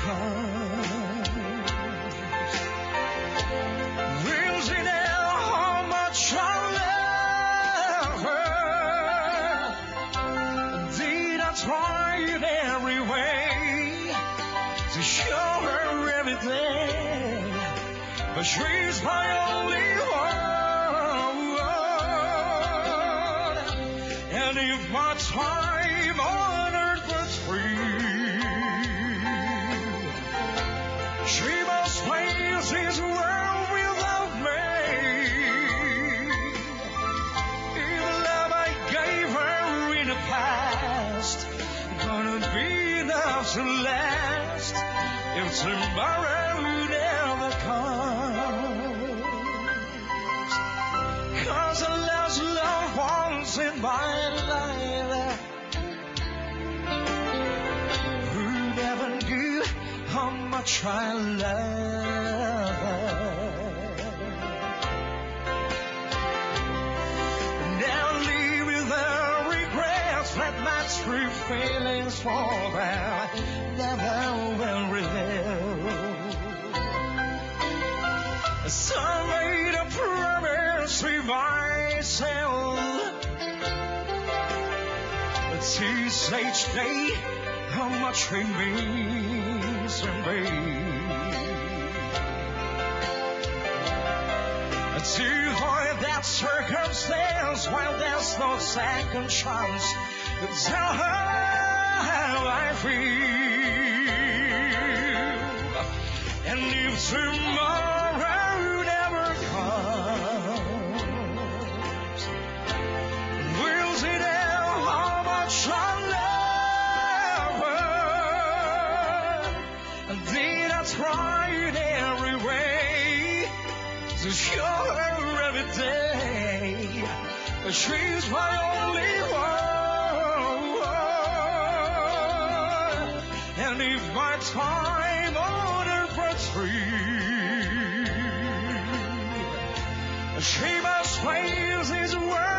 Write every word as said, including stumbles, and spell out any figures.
comes. Will she know how much I love her? Did I try in every way to show her everything? But she's my only one. And if my time on earth was free, she must face this world without me. The love I gave her in the past gonna be enough to last if tomorrow never comes. 'Cause I lost loved ones in my life who never knew how much I love her. Now live with the regrets that my true feelings for them never will reveal. So I made a promise to myself to say each day how much it means to me. To avoid that circumstance while there's no second chance, to tell her how I feel. And if tomorrow never comes, will she know how much I love her? Did I try in every way to show her every day? But she's my only one. And if my time on earth was free, she must face this world